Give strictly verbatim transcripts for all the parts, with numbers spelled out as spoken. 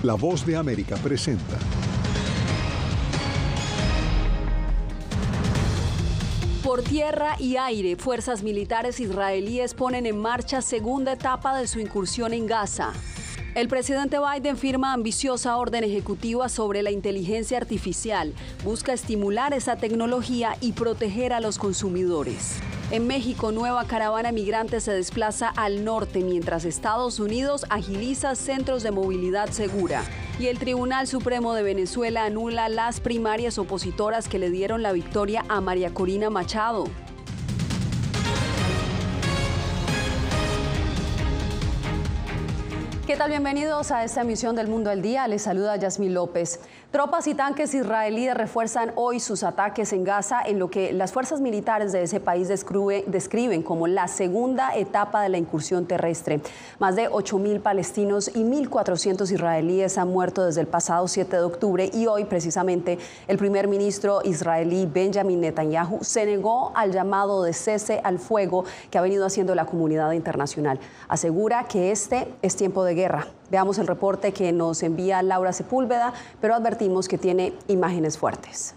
La Voz de América presenta. Por tierra y aire, fuerzas militares israelíes ponen en marcha segunda etapa de su incursión en Gaza. El presidente Biden firma ambiciosa orden ejecutiva sobre la inteligencia artificial. Busca estimular esa tecnología y proteger a los consumidores. En México, nueva caravana migrante se desplaza al norte, mientras Estados Unidos agiliza centros de movilidad segura. Y el Tribunal Supremo de Venezuela anula las primarias opositoras que le dieron la victoria a María Corina Machado. ¿Qué tal? Bienvenidos a esta emisión del Mundo al Día. Les saluda Yasmín López. Tropas y tanques israelíes refuerzan hoy sus ataques en Gaza en lo que las fuerzas militares de ese país describen como la segunda etapa de la incursión terrestre. Más de ocho mil palestinos y mil cuatrocientos israelíes han muerto desde el pasado siete de octubre y hoy precisamente el primer ministro israelí Benjamin Netanyahu se negó al llamado de cese al fuego que ha venido haciendo la comunidad internacional. Asegura que este es tiempo de guerra. Veamos el reporte que nos envía Laura Sepúlveda, pero advertimos que tiene imágenes fuertes.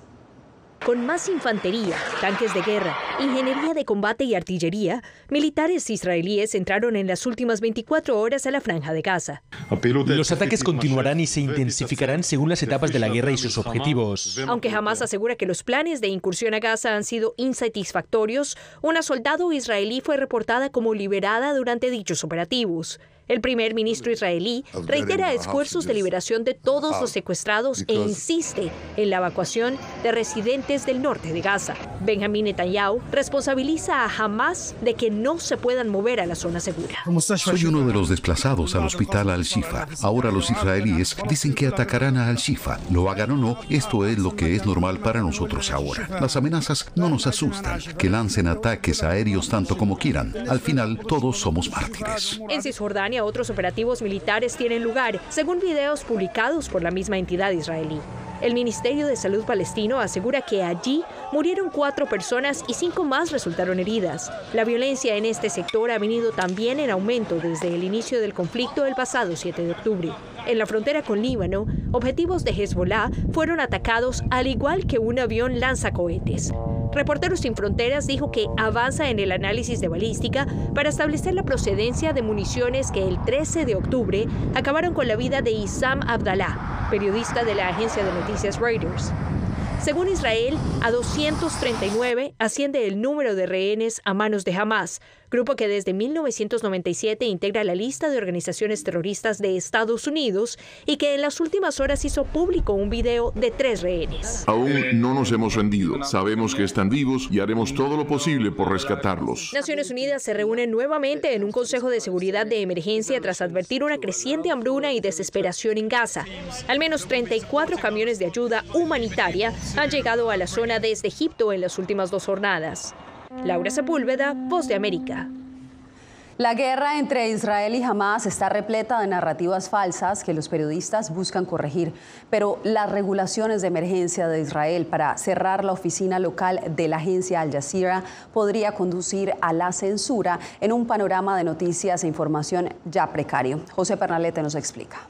Con más infantería, tanques de guerra, ingeniería de combate y artillería, militares israelíes entraron en las últimas veinticuatro horas a la Franja de Gaza. Los ataques continuarán y se intensificarán según las etapas de la guerra y sus objetivos. Aunque Hamás asegura que los planes de incursión a Gaza han sido insatisfactorios, una soldado israelí fue reportada como liberada durante dichos operativos. El primer ministro israelí reitera esfuerzos de liberación de todos los secuestrados e insiste en la evacuación de residentes del norte de Gaza. Benjamin Netanyahu responsabiliza a Hamás de que no se puedan mover a la zona segura. Soy uno de los desplazados al hospital Al-Shifa. Ahora los israelíes dicen que atacarán a Al-Shifa. Lo hagan o no, esto es lo que es normal para nosotros ahora. Las amenazas no nos asustan. Que lancen ataques aéreos tanto como quieran. Al final, todos somos mártires. En Cisjordania, otros operativos militares tienen lugar, según videos publicados por la misma entidad israelí. El Ministerio de Salud palestino asegura que allí murieron cuatro personas y cinco más resultaron heridas. La violencia en este sector ha venido también en aumento desde el inicio del conflicto el pasado siete de octubre. En la frontera con Líbano, objetivos de Hezbollah fueron atacados al igual que un avión lanzacohetes. Reporteros Sin Fronteras dijo que avanza en el análisis de balística para establecer la procedencia de municiones que el trece de octubre acabaron con la vida de Issam Abdallah, periodista de la agencia de noticias Reuters. Según Israel, a doscientos treinta y nueve asciende el número de rehenes a manos de Hamás, grupo que desde mil novecientos noventa y siete integra la lista de organizaciones terroristas de Estados Unidos y que en las últimas horas hizo público un video de tres rehenes. Aún no nos hemos rendido. Sabemos que están vivos y haremos todo lo posible por rescatarlos. Naciones Unidas se reúne nuevamente en un Consejo de Seguridad de Emergencia tras advertir una creciente hambruna y desesperación en Gaza. Al menos treinta y cuatro camiones de ayuda humanitaria han llegado a la zona desde Egipto en las últimas dos jornadas. Laura Sepúlveda, Voz de América. La guerra entre Israel y Hamás está repleta de narrativas falsas que los periodistas buscan corregir, pero las regulaciones de emergencia de Israel para cerrar la oficina local de la agencia Al Jazeera podría conducir a la censura en un panorama de noticias e información ya precario. José Pernalete nos explica.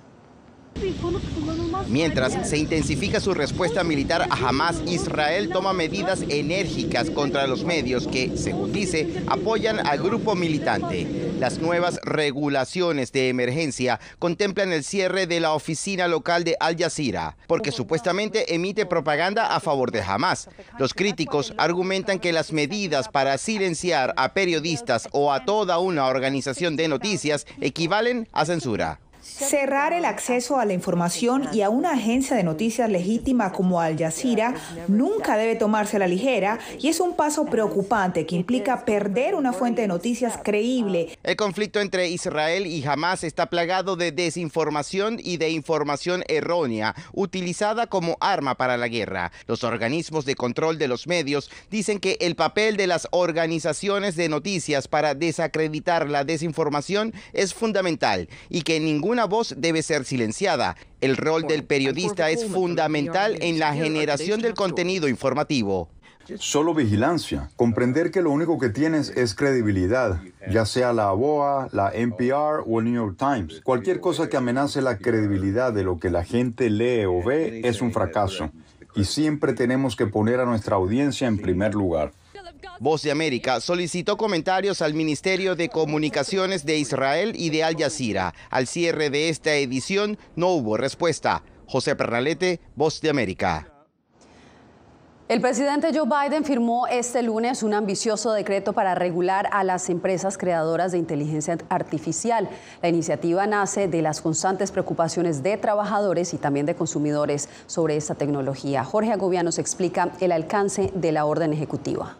Mientras se intensifica su respuesta militar a Hamás, Israel toma medidas enérgicas contra los medios que, según dice, apoyan al grupo militante. Las nuevas regulaciones de emergencia contemplan el cierre de la oficina local de Al Jazeera, porque supuestamente emite propaganda a favor de Hamás. Los críticos argumentan que las medidas para silenciar a periodistas o a toda una organización de noticias equivalen a censura. Cerrar el acceso a la información y a una agencia de noticias legítima como Al Jazeera nunca debe tomarse a la ligera y es un paso preocupante que implica perder una fuente de noticias creíble. El conflicto entre Israel y Hamás está plagado de desinformación y de información errónea utilizada como arma para la guerra. Los organismos de control de los medios dicen que el papel de las organizaciones de noticias para desacreditar la desinformación es fundamental y que ningún Una voz debe ser silenciada. El rol del periodista es fundamental en la generación del contenido informativo. Solo vigilancia. Comprender que lo único que tienes es credibilidad, ya sea la B O A, la N P R o el New York Times. Cualquier cosa que amenace la credibilidad de lo que la gente lee o ve es un fracaso. Y siempre tenemos que poner a nuestra audiencia en primer lugar. Voz de América solicitó comentarios al Ministerio de Comunicaciones de Israel y de Al Jazeera. Al cierre de esta edición no hubo respuesta. José Pernalete, Voz de América. El presidente Joe Biden firmó este lunes un ambicioso decreto para regular a las empresas creadoras de inteligencia artificial. La iniciativa nace de las constantes preocupaciones de trabajadores y también de consumidores sobre esta tecnología. Jorge Agobián nos explica el alcance de la orden ejecutiva.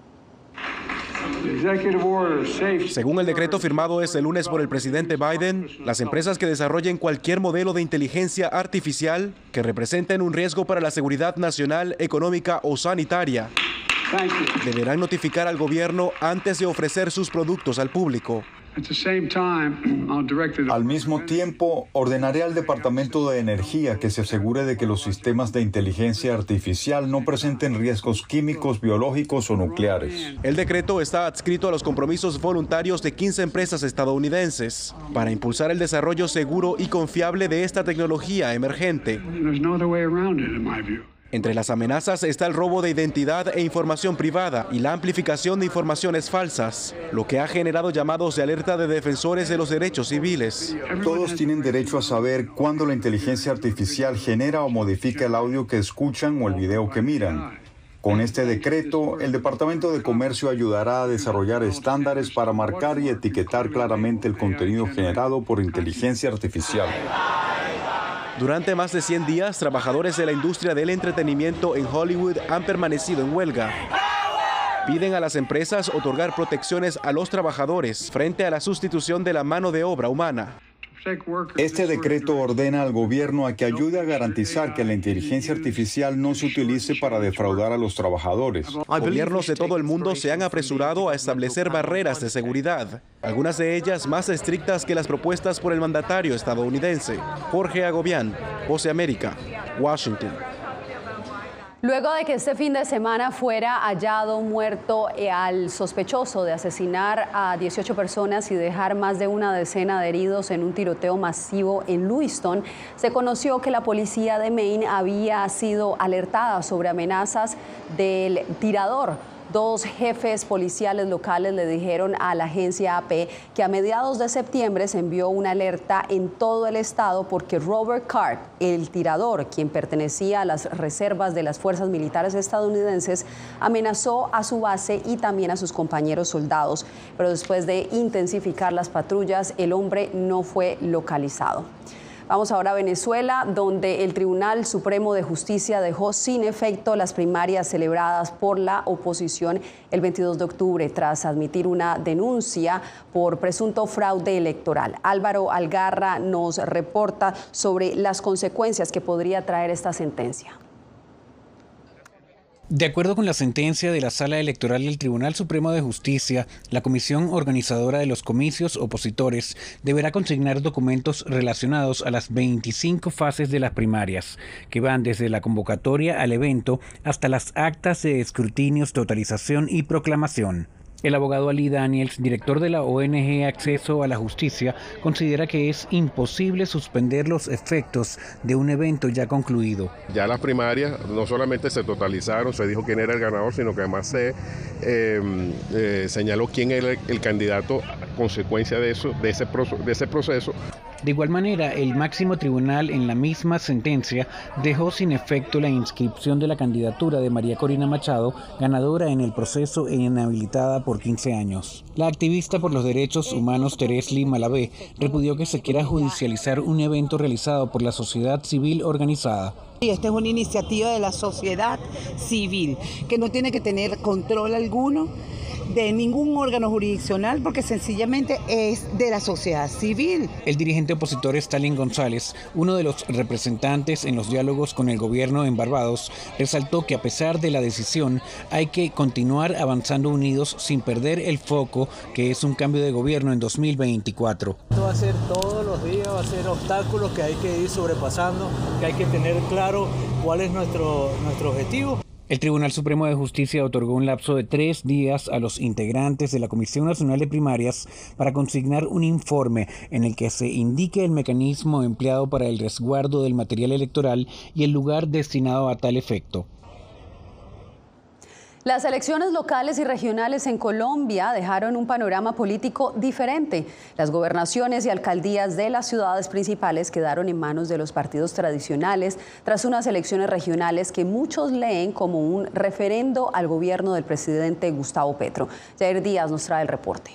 Según el decreto firmado este lunes por el presidente Biden, las empresas que desarrollen cualquier modelo de inteligencia artificial que representen un riesgo para la seguridad nacional, económica o sanitaria deberán notificar al gobierno antes de ofrecer sus productos al público. Al mismo tiempo, ordenaré al Departamento de Energía que se asegure de que los sistemas de inteligencia artificial no presenten riesgos químicos, biológicos o nucleares. El decreto está adscrito a los compromisos voluntarios de quince empresas estadounidenses para impulsar el desarrollo seguro y confiable de esta tecnología emergente. Entre las amenazas está el robo de identidad e información privada y la amplificación de informaciones falsas, lo que ha generado llamados de alerta de defensores de los derechos civiles. Todos tienen derecho a saber cuándo la inteligencia artificial genera o modifica el audio que escuchan o el video que miran. Con este decreto, el Departamento de Comercio ayudará a desarrollar estándares para marcar y etiquetar claramente el contenido generado por inteligencia artificial. Durante más de cien días, trabajadores de la industria del entretenimiento en Hollywood han permanecido en huelga. Piden a las empresas otorgar protecciones a los trabajadores frente a la sustitución de la mano de obra humana. Este decreto ordena al gobierno a que ayude a garantizar que la inteligencia artificial no se utilice para defraudar a los trabajadores. Gobiernos de todo el mundo se han apresurado a establecer barreras de seguridad, algunas de ellas más estrictas que las propuestas por el mandatario estadounidense. Jorge Agobián, Voz de América, Washington. Luego de que este fin de semana fuera hallado muerto al sospechoso de asesinar a dieciocho personas y dejar más de una decena de heridos en un tiroteo masivo en Lewiston, se conoció que la policía de Maine había sido alertada sobre amenazas del tirador. Dos jefes policiales locales le dijeron a la agencia A P que a mediados de septiembre se envió una alerta en todo el estado porque Robert Card, el tirador, quien pertenecía a las reservas de las fuerzas militares estadounidenses, amenazó a su base y también a sus compañeros soldados. Pero después de intensificar las patrullas, el hombre no fue localizado. Vamos ahora a Venezuela, donde el Tribunal Supremo de Justicia dejó sin efecto las primarias celebradas por la oposición el veintidós de octubre, tras admitir una denuncia por presunto fraude electoral. Álvaro Algarra nos reporta sobre las consecuencias que podría traer esta sentencia. De acuerdo con la sentencia de la Sala Electoral del Tribunal Supremo de Justicia, la comisión organizadora de los comicios opositores deberá consignar documentos relacionados a las veinticinco fases de las primarias, que van desde la convocatoria al evento hasta las actas de escrutinios, totalización y proclamación. El abogado Ali Daniels, director de la O N G Acceso a la Justicia, considera que es imposible suspender los efectos de un evento ya concluido. Ya las primarias no solamente se totalizaron, se dijo quién era el ganador, sino que además se eh, eh, señaló quién era el, el candidato a consecuencia de eso, de ese, de ese proceso. De igual manera, el máximo tribunal en la misma sentencia dejó sin efecto la inscripción de la candidatura de María Corina Machado, ganadora en el proceso e inhabilitada por quince años. La activista por los derechos humanos Teresli Malavé repudió que se quiera judicializar un evento realizado por la sociedad civil organizada. Y esta es una iniciativa de la sociedad civil que no tiene que tener control alguno de ningún órgano jurisdiccional porque sencillamente es de la sociedad civil. El dirigente opositor Stalin González, uno de los representantes en los diálogos con el gobierno en Barbados, resaltó que a pesar de la decisión hay que continuar avanzando unidos sin perder el foco que es un cambio de gobierno en dos mil veinticuatro. Esto va a ser todos los días, va a ser obstáculos que hay que ir sobrepasando, que hay que tener claro cuál es nuestro, nuestro objetivo. El Tribunal Supremo de Justicia otorgó un lapso de tres días a los integrantes de la Comisión Nacional de Primarias para consignar un informe en el que se indique el mecanismo empleado para el resguardo del material electoral y el lugar destinado a tal efecto. Las elecciones locales y regionales en Colombia dejaron un panorama político diferente. Las gobernaciones y alcaldías de las ciudades principales quedaron en manos de los partidos tradicionales tras unas elecciones regionales que muchos leen como un referendo al gobierno del presidente Gustavo Petro. Jair Díaz nos trae el reporte.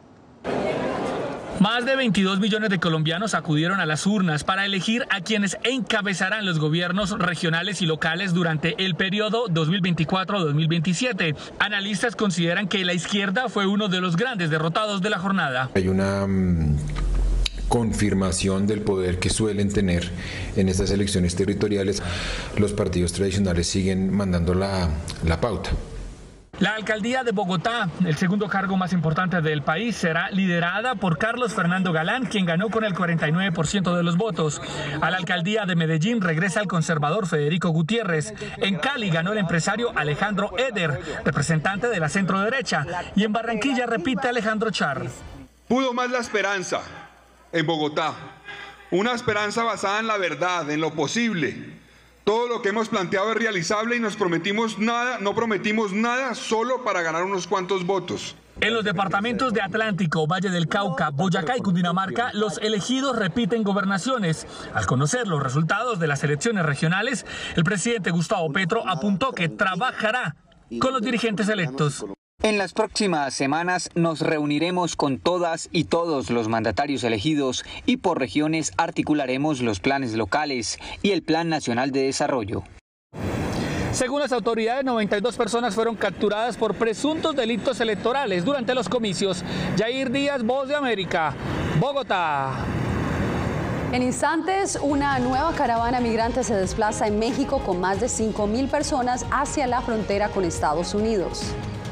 Más de veintidós millones de colombianos acudieron a las urnas para elegir a quienes encabezarán los gobiernos regionales y locales durante el periodo dos mil veinticuatro a dos mil veintisiete. Analistas consideran que la izquierda fue uno de los grandes derrotados de la jornada. Hay una um, confirmación del poder que suelen tener en estas elecciones territoriales. Los partidos tradicionales siguen mandando la, la pauta. La alcaldía de Bogotá, el segundo cargo más importante del país, será liderada por Carlos Fernando Galán, quien ganó con el cuarenta y nueve por ciento de los votos. A la alcaldía de Medellín regresa el conservador Federico Gutiérrez. En Cali ganó el empresario Alejandro Eder, representante de la centroderecha. Y en Barranquilla repite Alejandro Char. Pudo más la esperanza en Bogotá. Una esperanza basada en la verdad, en lo posible. Todo lo que hemos planteado es realizable y nos prometimos nada, no prometimos nada solo para ganar unos cuantos votos. En los departamentos de Atlántico, Valle del Cauca, Boyacá y Cundinamarca, los elegidos repiten gobernaciones. Al conocer los resultados de las elecciones regionales, el presidente Gustavo Petro apuntó que trabajará con los dirigentes electos. En las próximas semanas nos reuniremos con todas y todos los mandatarios elegidos y por regiones articularemos los planes locales y el Plan Nacional de Desarrollo. Según las autoridades, noventa y dos personas fueron capturadas por presuntos delitos electorales durante los comicios. Jair Díaz, Voz de América, Bogotá. En instantes, una nueva caravana migrante se desplaza en México con más de cinco mil personas hacia la frontera con Estados Unidos.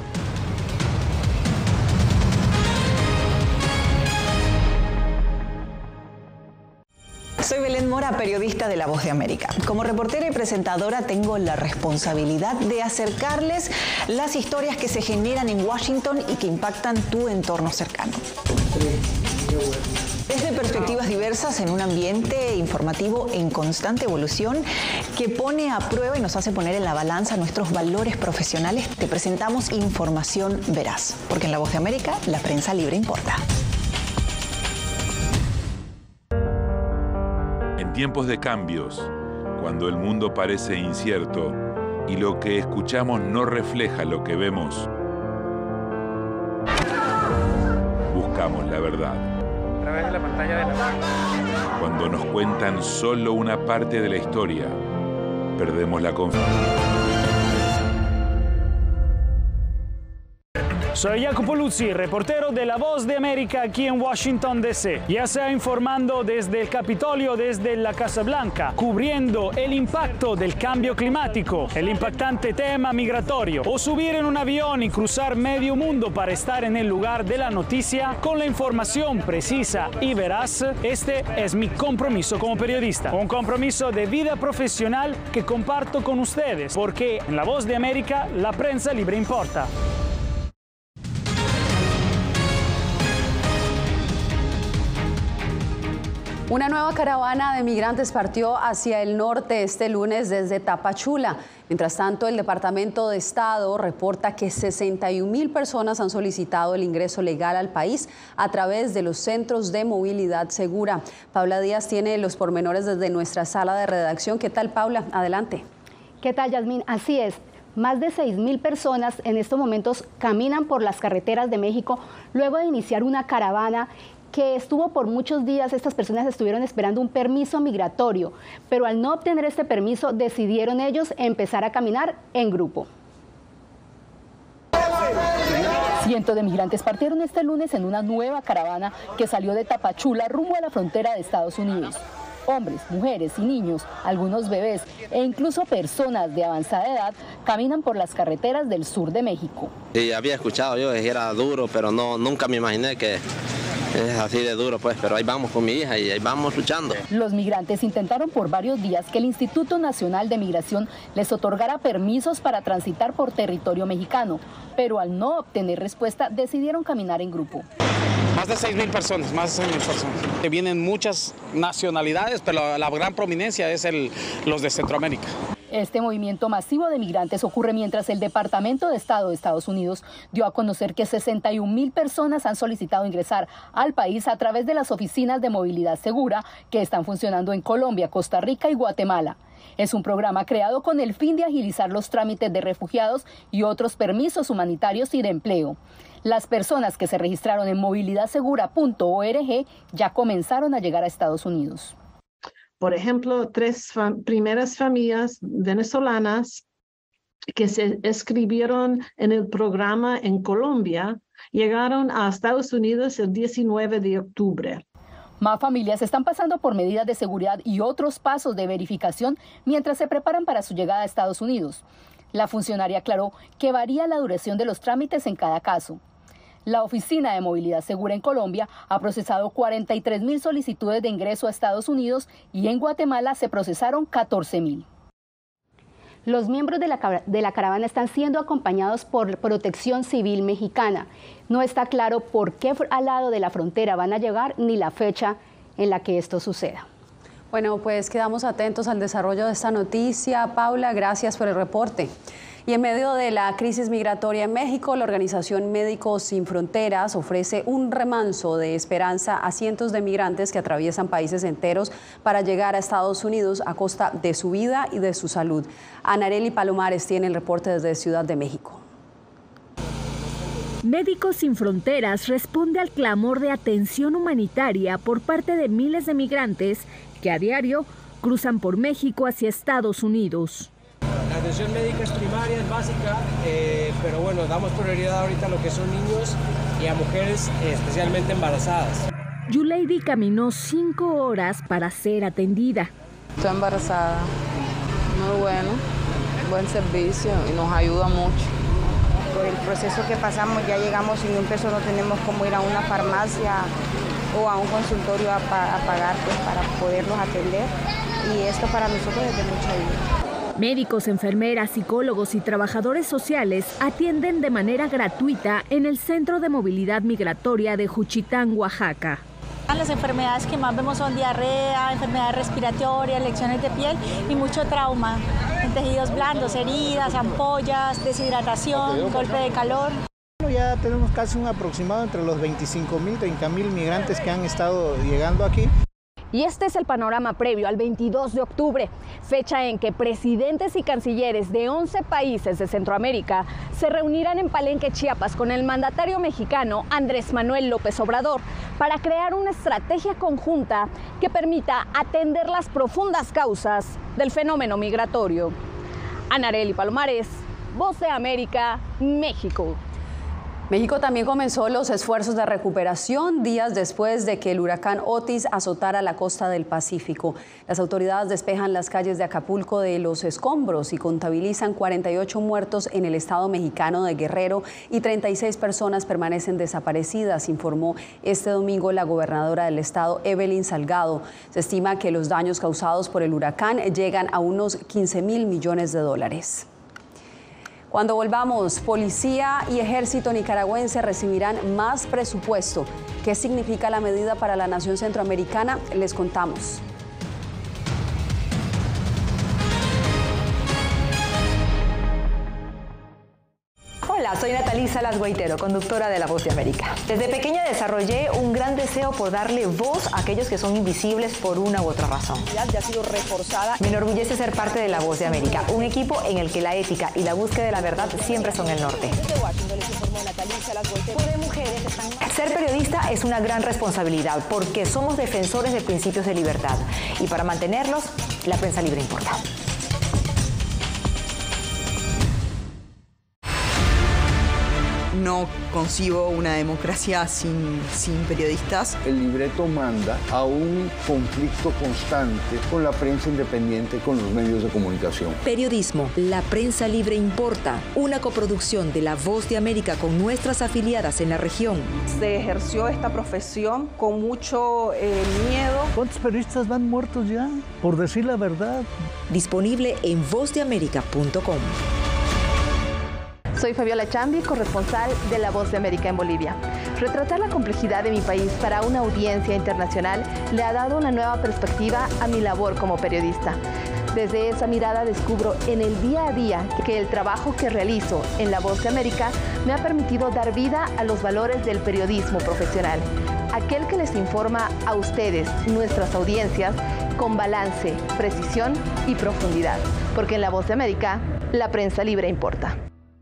Soy Belén Mora, periodista de La Voz de América. Como reportera y presentadora tengo la responsabilidad de acercarles las historias que se generan en Washington y que impactan tu entorno cercano. Desde perspectivas diversas en un ambiente informativo en constante evolución que pone a prueba y nos hace poner en la balanza nuestros valores profesionales, te presentamos información veraz, porque en La Voz de América la prensa libre importa. En tiempos de cambios, cuando el mundo parece incierto y lo que escuchamos no refleja lo que vemos, buscamos la verdad. A través de la pantalla de la... Cuando nos cuentan solo una parte de la historia, perdemos la confianza. Soy Jacopo Luzzi, reportero de La Voz de América aquí en Washington, D C Ya sea informando desde el Capitolio, desde la Casa Blanca, cubriendo el impacto del cambio climático, el impactante tema migratorio, o subir en un avión y cruzar medio mundo para estar en el lugar de la noticia con la información precisa y veraz, este es mi compromiso como periodista. Un compromiso de vida profesional que comparto con ustedes, porque en La Voz de América la prensa libre importa. Una nueva caravana de migrantes partió hacia el norte este lunes desde Tapachula. Mientras tanto, el Departamento de Estado reporta que sesenta y un mil personas han solicitado el ingreso legal al país a través de los centros de movilidad segura. Paula Díaz tiene los pormenores desde nuestra sala de redacción. ¿Qué tal, Paula? Adelante. ¿Qué tal, Yasmín? Así es. Más de seis mil personas en estos momentos caminan por las carreteras de México luego de iniciar una caravana que estuvo por muchos días. Estas personas estuvieron esperando un permiso migratorio, pero al no obtener este permiso decidieron ellos empezar a caminar en grupo. Cientos de migrantes partieron este lunes en una nueva caravana que salió de Tapachula rumbo a la frontera de Estados Unidos. Hombres, mujeres y niños, algunos bebés e incluso personas de avanzada edad caminan por las carreteras del sur de México. Sí, había escuchado yo que era duro, pero no, nunca me imaginé que Es así de duro, pues, pero ahí vamos con mi hija y ahí vamos luchando. Los migrantes intentaron por varios días que el Instituto Nacional de Migración les otorgara permisos para transitar por territorio mexicano, pero al no obtener respuesta decidieron caminar en grupo. Más de seis mil personas, más de seis mil personas. Vienen muchas nacionalidades, pero la gran prominencia es el, los de Centroamérica. Este movimiento masivo de migrantes ocurre mientras el Departamento de Estado de Estados Unidos dio a conocer que sesenta y un mil personas han solicitado ingresar al país a través de las oficinas de movilidad segura que están funcionando en Colombia, Costa Rica y Guatemala. Es un programa creado con el fin de agilizar los trámites de refugiados y otros permisos humanitarios y de empleo. Las personas que se registraron en movilidad segura punto org ya comenzaron a llegar a Estados Unidos. Por ejemplo, tres fam- primeras familias venezolanas que se inscribieron en el programa en Colombia llegaron a Estados Unidos el diecinueve de octubre. Más familias están pasando por medidas de seguridad y otros pasos de verificación mientras se preparan para su llegada a Estados Unidos. La funcionaria aclaró que varía la duración de los trámites en cada caso. La Oficina de Movilidad Segura en Colombia ha procesado cuarenta y tres mil solicitudes de ingreso a Estados Unidos y en Guatemala se procesaron catorce mil. Los miembros de la, de la caravana están siendo acompañados por Protección Civil Mexicana. No está claro por qué al lado de la frontera van a llegar ni la fecha en la que esto suceda. Bueno, pues quedamos atentos al desarrollo de esta noticia. Paula, gracias por el reporte. Y en medio de la crisis migratoria en México, la organización Médicos Sin Fronteras ofrece un remanso de esperanza a cientos de migrantes que atraviesan países enteros para llegar a Estados Unidos a costa de su vida y de su salud. Anareli Palomares tiene el reporte desde Ciudad de México. Médicos Sin Fronteras responde al clamor de atención humanitaria por parte de miles de migrantes que a diario cruzan por México hacia Estados Unidos. La atención médica es primaria, es básica, eh, pero bueno, damos prioridad ahorita a lo que son niños y a mujeres eh, especialmente embarazadas. Yuleidi caminó cinco horas para ser atendida. Estoy embarazada, muy bueno, buen servicio y nos ayuda mucho. Por el proceso que pasamos ya llegamos sin un peso, no tenemos cómo ir a una farmacia o a un consultorio a, pa a pagar pues, para poderlos atender y esto para nosotros es de mucha ayuda. Médicos, enfermeras, psicólogos y trabajadores sociales atienden de manera gratuita en el Centro de Movilidad Migratoria de Juchitán, Oaxaca. Las enfermedades que más vemos son diarrea, enfermedades respiratorias, lesiones de piel y mucho trauma en tejidos blandos, heridas, ampollas, deshidratación, golpe de calor. Ya tenemos casi un aproximado entre los veinticinco mil, treinta mil migrantes que han estado llegando aquí. Y este es el panorama previo al veintidós de octubre, fecha en que presidentes y cancilleres de once países de Centroamérica se reunirán en Palenque, Chiapas, con el mandatario mexicano Andrés Manuel López Obrador para crear una estrategia conjunta que permita atender las profundas causas del fenómeno migratorio. Anareli Palomares, Voz de América, México. México también comenzó los esfuerzos de recuperación días después de que el huracán Otis azotara la costa del Pacífico. Las autoridades despejan las calles de Acapulco de los escombros y contabilizan cuarenta y ocho muertos en el estado mexicano de Guerrero y treinta y seis personas permanecen desaparecidas, informó este domingo la gobernadora del estado, Evelyn Salgado. Se estima que los daños causados por el huracán llegan a unos quince mil millones de dólares. Cuando volvamos, policía y ejército nicaragüense recibirán más presupuesto. ¿Qué significa la medida para la nación centroamericana? Les contamos. Hola, soy Natalí Salas Guaitero, conductora de La Voz de América. Desde pequeña desarrollé un gran deseo por darle voz a aquellos que son invisibles por una u otra razón. Ya ha sido reforzada. Me enorgullece ser parte de La Voz de América, un equipo en el que la ética y la búsqueda de la verdad siempre son el norte. Ser periodista es una gran responsabilidad porque somos defensores de principios de libertad y para mantenerlos, la prensa libre importa. No concibo una democracia sin, sin periodistas. El libreto manda a un conflicto constante con la prensa independiente, con los medios de comunicación. Periodismo, la prensa libre importa, una coproducción de La Voz de América con nuestras afiliadas en la región. Se ejerció esta profesión con mucho eh, miedo. ¿Cuántos periodistas van muertos ya? Por decir la verdad. Disponible en voz de américa punto com. Soy Fabiola Chambi, corresponsal de La Voz de América en Bolivia. Retratar la complejidad de mi país para una audiencia internacional le ha dado una nueva perspectiva a mi labor como periodista. Desde esa mirada descubro en el día a día que el trabajo que realizo en La Voz de América me ha permitido dar vida a los valores del periodismo profesional. Aquel que les informa a ustedes, nuestras audiencias, con balance, precisión y profundidad. Porque en La Voz de América, la prensa libre importa.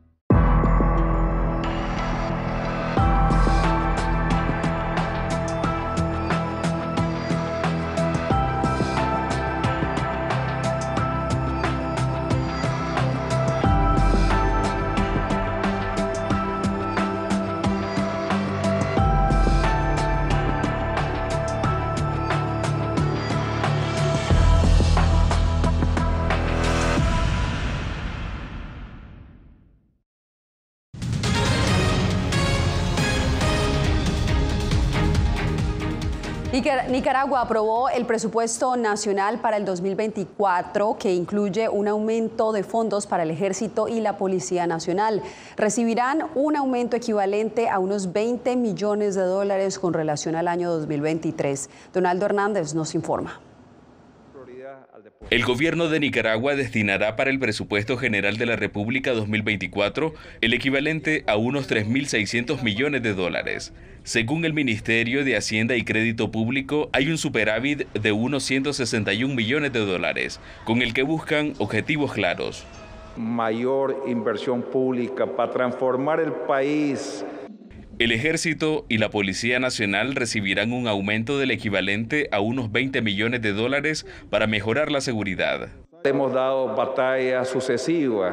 Nicaragua aprobó el presupuesto nacional para el dos mil veinticuatro, que incluye un aumento de fondos para el Ejército y la Policía Nacional. Recibirán un aumento equivalente a unos veinte millones de dólares con relación al año dos mil veintitrés. Donaldo Hernández nos informa. El gobierno de Nicaragua destinará para el presupuesto general de la República dos mil veinticuatro el equivalente a unos tres mil seiscientos millones de dólares. Según el Ministerio de Hacienda y Crédito Público, hay un superávit de unos ciento sesenta y un millones de dólares, con el que buscan objetivos claros. Mayor inversión pública para transformar el país. El Ejército y la Policía Nacional recibirán un aumento del equivalente a unos veinte millones de dólares para mejorar la seguridad. Hemos dado batallas sucesivas,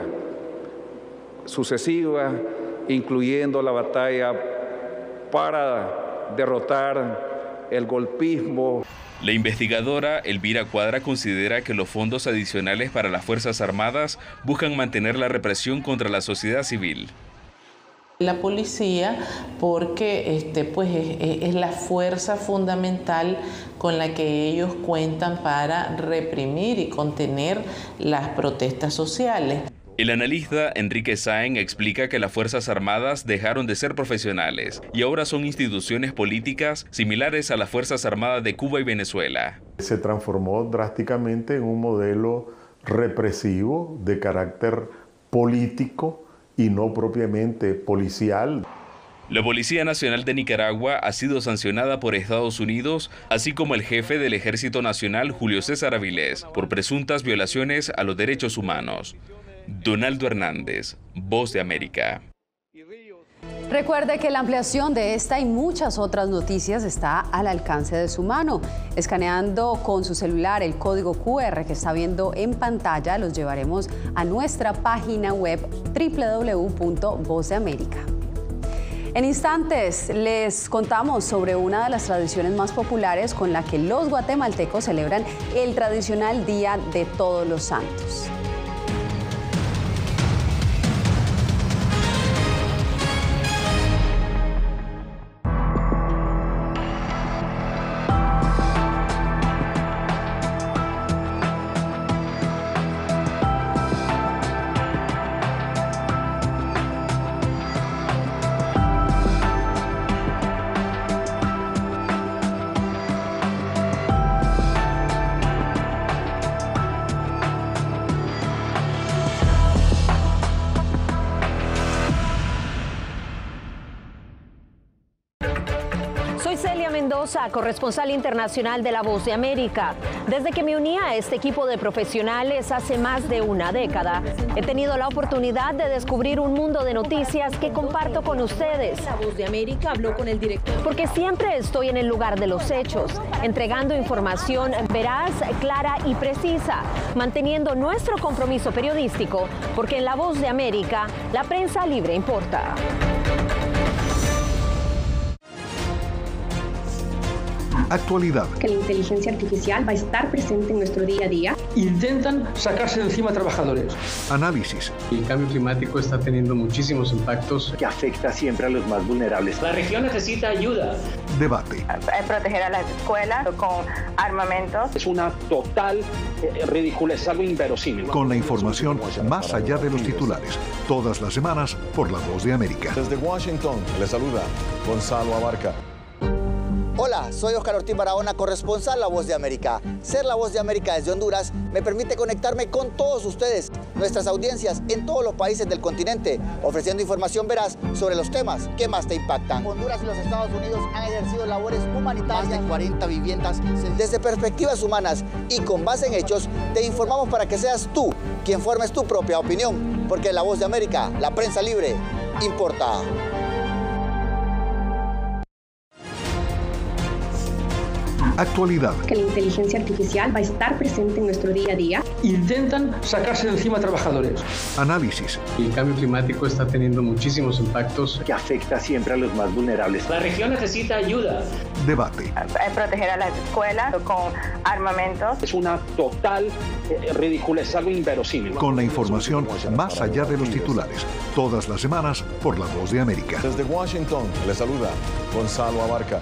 sucesivas, incluyendo la batalla para derrotar el golpismo. La investigadora Elvira Cuadra considera que los fondos adicionales para las Fuerzas Armadas buscan mantener la represión contra la sociedad civil. La policía, porque este, pues es, es la fuerza fundamental con la que ellos cuentan para reprimir y contener las protestas sociales. El analista Enrique Sáenz explica que las Fuerzas Armadas dejaron de ser profesionales y ahora son instituciones políticas similares a las Fuerzas Armadas de Cuba y Venezuela. Se transformó drásticamente en un modelo represivo de carácter político y no propiamente policial. La Policía Nacional de Nicaragua ha sido sancionada por Estados Unidos, así como el jefe del Ejército Nacional, Julio César Avilés, por presuntas violaciones a los derechos humanos. Donaldo Hernández, Voz de América. Recuerde que la ampliación de esta y muchas otras noticias está al alcance de su mano. Escaneando con su celular el código cu erre que está viendo en pantalla, los llevaremos a nuestra página web doble u doble u doble u punto voz de américa. En instantes les contamos sobre una de las tradiciones más populares con la que los guatemaltecos celebran el tradicional Día de Todos los Santos. Corresponsal internacional de La Voz de América. Desde que me uní a este equipo de profesionales hace más de una década, he tenido la oportunidad de descubrir un mundo de noticias que comparto con ustedes. La Voz de América habló con el director. Porque siempre estoy en el lugar de los hechos, entregando información veraz, clara y precisa, manteniendo nuestro compromiso periodístico, porque en La Voz de América, la prensa libre importa. Actualidad. Que la inteligencia artificial va a estar presente en nuestro día a día. Intentan sacarse de encima a trabajadores. Análisis. El cambio climático está teniendo muchísimos impactos que afecta siempre a los más vulnerables. La región necesita ayuda. Debate. Proteger a las escuelas con armamentos. Es una total eh, ridiculez, es algo inverosímil. Con la información más allá de los titulares. Todas las semanas por La Voz de América. Desde Washington, les saluda Gonzalo Abarca. Hola, soy Oscar Ortiz Barahona, corresponsal La Voz de América. Ser La Voz de América desde Honduras me permite conectarme con todos ustedes, nuestras audiencias en todos los países del continente, ofreciendo información veraz sobre los temas que más te impactan. Honduras y los Estados Unidos han ejercido labores humanitarias. Más de cuarenta viviendas. Desde perspectivas humanas y con base en hechos, te informamos para que seas tú quien formes tu propia opinión, porque La Voz de América, la prensa libre, importa. Actualidad. Que la inteligencia artificial va a estar presente en nuestro día a día. Intentan sacarse de encima a trabajadores. Análisis. El cambio climático está teniendo muchísimos impactos que afecta siempre a los más vulnerables. La región necesita ayuda. Debate. Proteger a las escuelas con armamentos. Es una total eh, ridiculez, es algo inverosímil. Con la información más allá de los titulares. Todas las semanas por La Voz de América. Desde Washington, les saluda Gonzalo Abarca.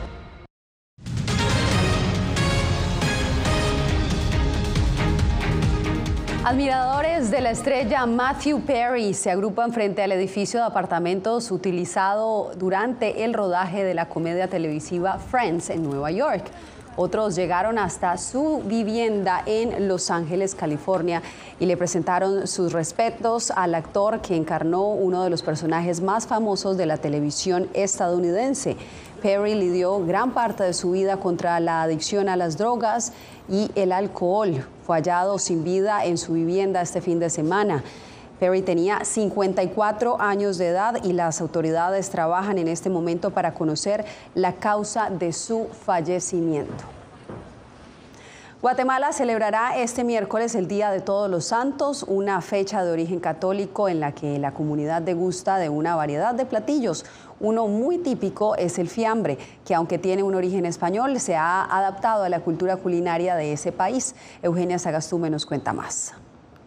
Admiradores de la estrella Matthew Perry se agrupan frente al edificio de apartamentos utilizado durante el rodaje de la comedia televisiva Friends en Nueva York. Otros llegaron hasta su vivienda en Los Ángeles, California, y le presentaron sus respetos al actor que encarnó uno de los personajes más famosos de la televisión estadounidense. Perry lidió gran parte de su vida contra la adicción a las drogas y el alcohol. Fue hallado sin vida en su vivienda este fin de semana. Perry tenía cincuenta y cuatro años de edad y las autoridades trabajan en este momento para conocer la causa de su fallecimiento. Guatemala celebrará este miércoles el Día de Todos los Santos, una fecha de origen católico en la que la comunidad degusta de una variedad de platillos. Uno muy típico es el fiambre, que aunque tiene un origen español, se ha adaptado a la cultura culinaria de ese país. Eugenia Sagastume nos cuenta más.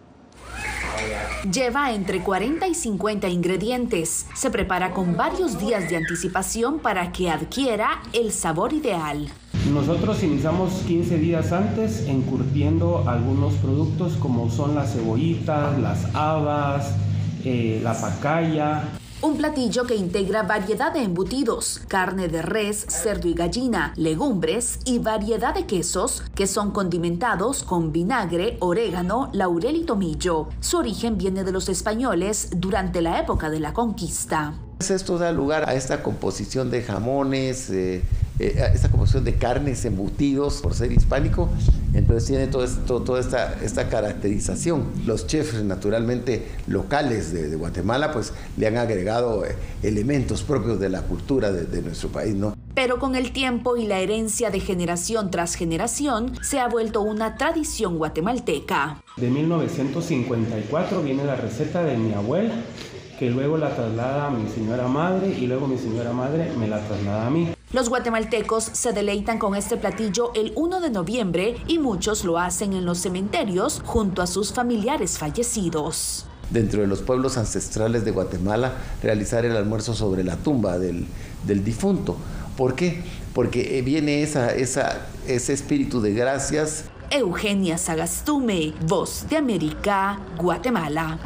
Lleva entre cuarenta y cincuenta ingredientes. Se prepara con varios días de anticipación para que adquiera el sabor ideal. Nosotros iniciamos quince días antes encurtiendo algunos productos como son las cebollitas, las habas, eh, la pacaya. Un platillo que integra variedad de embutidos, carne de res, cerdo y gallina, legumbres y variedad de quesos que son condimentados con vinagre, orégano, laurel y tomillo. Su origen viene de los españoles durante la época de la conquista. Esto da lugar a esta composición de jamones, eh, eh, a esta composición de carnes, embutidos, por ser hispánico, entonces tiene todo esto, toda esta, esta caracterización. Los chefs naturalmente locales de, de Guatemala pues le han agregado eh, elementos propios de la cultura de, de nuestro país, ¿no? Pero con el tiempo y la herencia de generación tras generación, se ha vuelto una tradición guatemalteca. De mil novecientos cincuenta y cuatro viene la receta de mi abuela, que luego la traslada a mi señora madre y luego mi señora madre me la traslada a mí. Los guatemaltecos se deleitan con este platillo el primero de noviembre y muchos lo hacen en los cementerios junto a sus familiares fallecidos. Dentro de los pueblos ancestrales de Guatemala, realizar el almuerzo sobre la tumba del, del difunto. ¿Por qué? Porque viene esa, esa, ese espíritu de gracias. Eugenia Sagastume, Voz de América, Guatemala.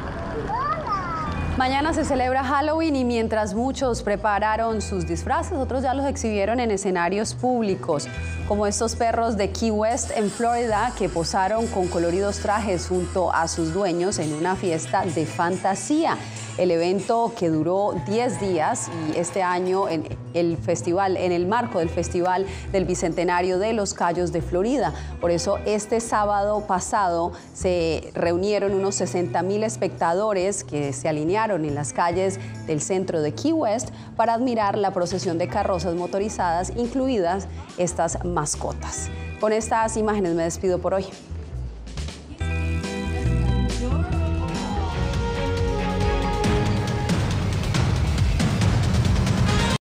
Mañana se celebra Halloween y mientras muchos prepararon sus disfraces, otros ya los exhibieron en escenarios públicos, como estos perros de Key West en Florida que posaron con coloridos trajes junto a sus dueños en una fiesta de fantasía. El evento que duró diez días y este año en el festival, en el marco del Festival del Bicentenario de Los Cayos de Florida. Por eso este sábado pasado se reunieron unos sesenta mil espectadores que se alinearon en las calles del centro de Key West para admirar la procesión de carrozas motorizadas, incluidas estas mascotas. Con estas imágenes me despido por hoy.